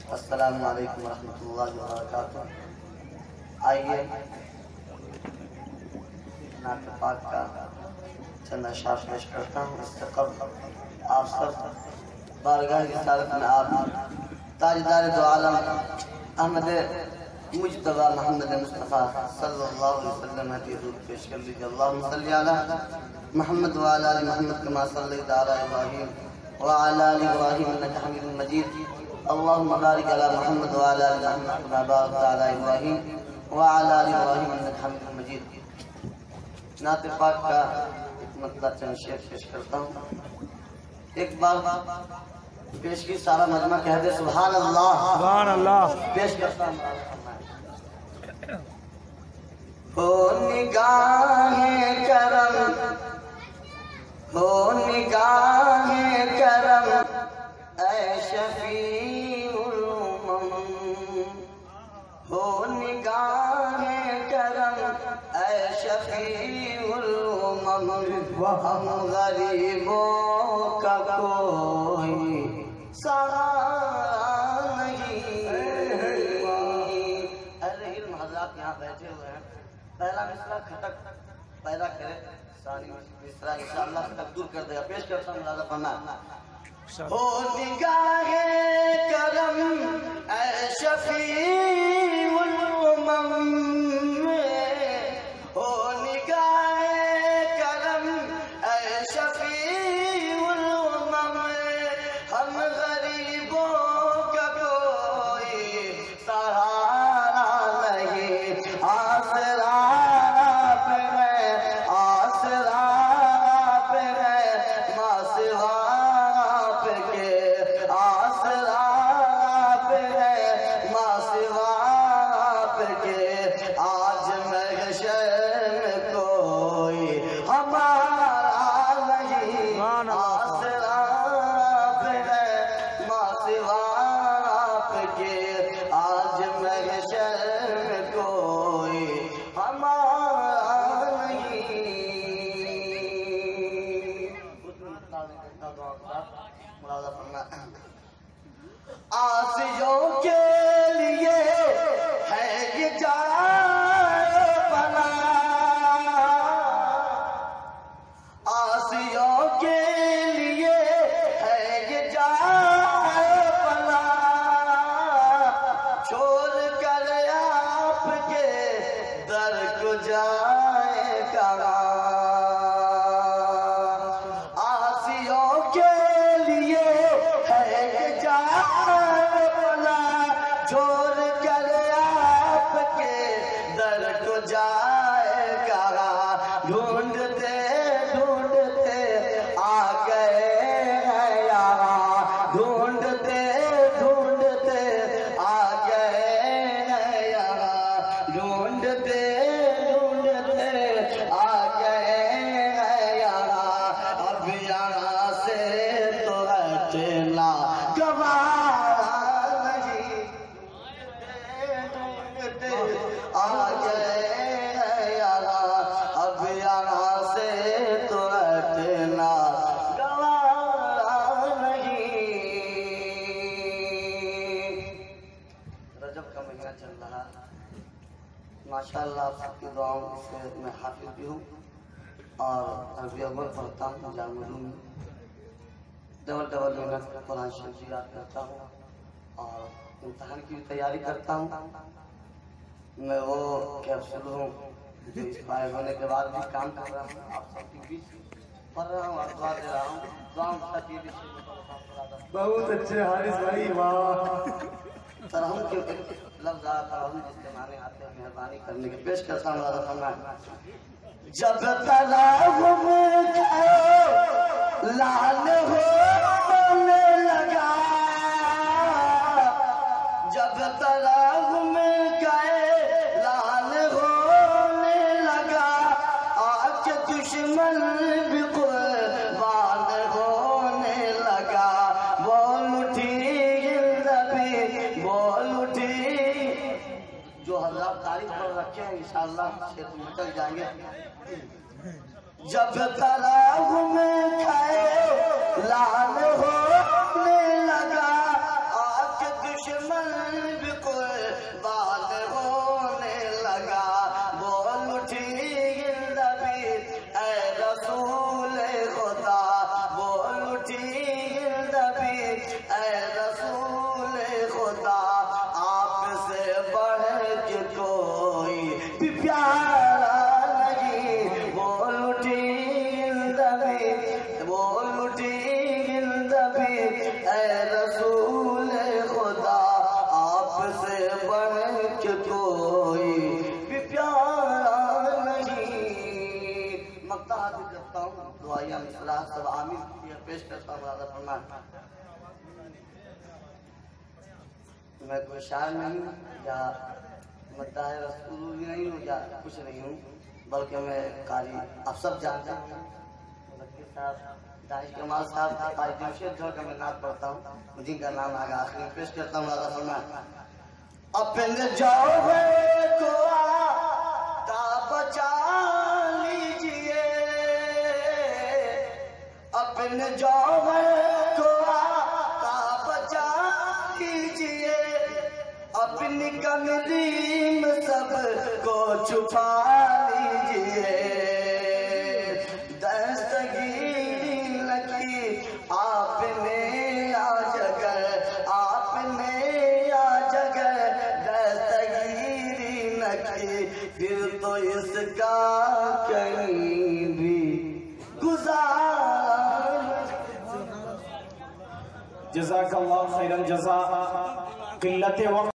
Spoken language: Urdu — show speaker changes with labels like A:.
A: السلام علیکم ورحمۃ اللہ وبرکاتہ۔ آئیے نعت پاک کا چند اشعار پیش کرتا ہوں۔ اس سے قبل آپ سب بارگاہ رسالت میں آپ تاجدار دو عالم احمد مجتبی محمد مصطفیٰ صلی اللہ علیہ وسلم کی درود پیش کر لیجیے۔ اللہم صلی علی محمد وعلی آل محمد کما صلیت علی ابراہیم وعلی آل ابراہیم انک حمید مجید۔ اللہم بارک علی محمد وعلی آل محمد کما بارکت علی ابراہیم وعلی آل ابراہیم انک حمید مجید۔ نعت پاک کا ایک مطلب چند شعر پیش کرتا ہوں۔ ایک بار پیش کی سارا مجمع کہہ دے سبحان اللہ
B: سبحان اللہ۔
A: پیش کرتا ہوں۔ ہو نگاہ کرم، ہو نگاہ کرم اے شفیع الامم، ہو نگاہ کرم اے شفیع الامم، ہم غریبوں کا کوئی سہارا نہیں۔ اہل علم حضرات یہاں بیٹھے ہوئے ہیں، پہلا مصرع کھٹک پیدا کرے، ثانی مصرع انشاءاللہ کھٹک دور کر دے گا۔ پیش کرتا ہوں ملاحظہ فرمائیں۔ ہو نگاہ کرم اے شفیع الامم، ہو نگاہ کرم اے شفیع الامم، ہم غریبوں کا کوئی سہارا نہیں، آسرا آپ ہے، آسرا آپ ہے، ماں سوا آپ کے، آسرا آپ ہے، ماں سوا آپ کے، آج محشر میں کوئی ہمارا نہیں، آسرا آپ ہے، ماں سوا آپ کے، آج محشر میں کوئی ہمارا نہیں۔ ملاحظہ فرمائیں۔ آسیوں کے لیے ہے یہ جائے پناہ، آسیوں کے لیے ہے یہ جائے پناہ، چھوڑ کر آپ کے در کو جائے کہاں، آسیوں کے لیے ہے یہ جائے پناہ، چھوڑ کر آپ کے در کو جائے کہاں، ڈھونڈتے ڈھونڈتے آ گئے ہیں یہاں، ڈھونڈتے ڈھونڈتے آ گئے ہیں یہاں، ڈھونڈتے ڈھونڈتے آ گئے ہیں یہاں، اب یہاں سے تو ہٹنا گوارا نہیں، ڈھونڈتے آ گئے ہیں یہاں، اب یہاں سے تو ہٹنا گوارا نہیں۔ رجب کا مہینہ چل رہا ہے، ماشاءاللہ آپ سب کی دعاؤں سے میں حافظ بھی ہوں اور عربی اول پڑھتا ہوں جامع علوم میں، ڈبل محنت قرآن شریف کی یاد کرتا ہوں اور امتحان کی بھی تیاری کرتا ہوں۔ میں وہ کیپسول ہوں جو اسپائر ہونے کے بعد بھی کام کر رہا ہوں، آپ سب کے بیچ پڑھ رہا ہوں اور دعا دے رہا ہوں۔ دعاؤں تک یہ بھی
B: بہت اچھے حارث بھائی، واہ۔
A: ترحم کے ایک لفظ آتا ہوں جس کے معنی آتے ہیں مہربانی کرنے کے۔ پیش کرتا ہوں ملاحظہ فرمائیں۔ جب تلاش میں لال ہونے لگا، جب تلاش میں لال ہونے لگا، آج دشمن بھی قربان ہونے لگا، بول اٹھی نبی بول اٹھی، جو حضرات تعریف پر رکھے ہیں انشاءاللہ شیخ نکل جائیں گے۔ جب تلاش میں لال ہونے لگا، آج دشمن دعائیہ مصلاح سب آمین پیش کرتا ہوں ملازہ فرمان. میں کوئی شاعر نہیں ہوں یا مداح رسول نہیں ہوں یا کچھ نہیں ہوں، بلکہ میں قاری آپ سب جانتے ہیں مذکر صاحب دانش کمال صاحب قاری جمشید جوہر کا میں نعت پڑھتا ہوں، جن کا نام آگے آخری میں پیش کرتا ہوں ملازہ فرمان. اپنے جوہر کو آتا بچا لیجئے، اپنے جوہر کو آتا بچا لیجئے، اپنی کمری میں سب کو چھپا لیجئے. دستگیری لگی آپ نے آج اگر، آپ نے آج اگر دستگیری نہ کی، پھر تو اس کا کہیں بھی گزار.
C: جزاک اللہ خیر الجزا. قلت وقت